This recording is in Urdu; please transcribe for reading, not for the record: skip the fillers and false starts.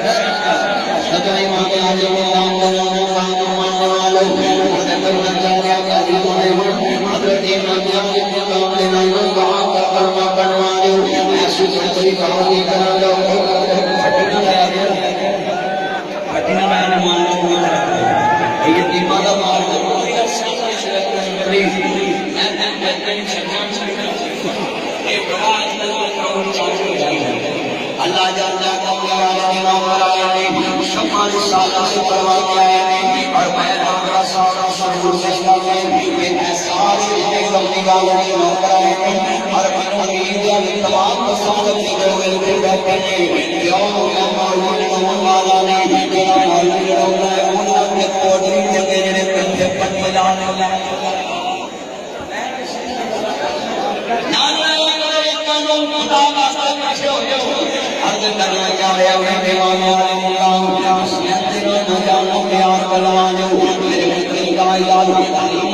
اللہ جانا شمال سالہ سے پروانے آئے ہیں اور میں ہمارا سارا سرور سجدہ میں سارے ایک نگاہوں میں آئے ہیں اور میں نے تمام مسالت نکل گئے تھے بیٹھے ہیں یوم معلوم والا نے میرا معلوم ہوتا ہے انہوں نے پوٹری کے میرے پنجے پن بجانے عرض کرنا چاہے اپنے دیوانے والے اللہ اس نے اندر نہ جانو پیار بلوانو میرے مکل کا علاج